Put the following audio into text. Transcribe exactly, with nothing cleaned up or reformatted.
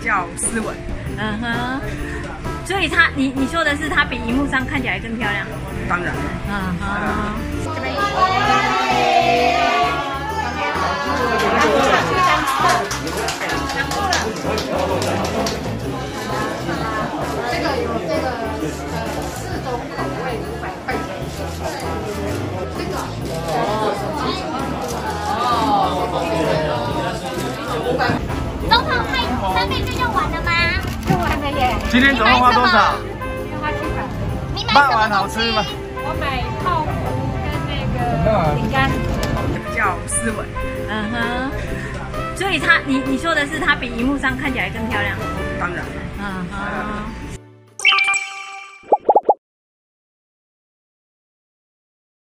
较斯文。 嗯哼，所以它，你你说的是它比荧幕上看起来更漂亮？ 当然。 嗯哼。这边。 这个有这个呃四种口味，五百块钱。这个总统派三倍券用完了吗？ 用完了耶。 今天总共花多少？ 要花七百。 你买卖什么东完好吃吗？ 西？ 我买泡芙跟那个饼干。 比较斯文。 嗯哼。所以它，你你说的是它比荧幕上看起来更漂亮？ 当然。 嗯哼。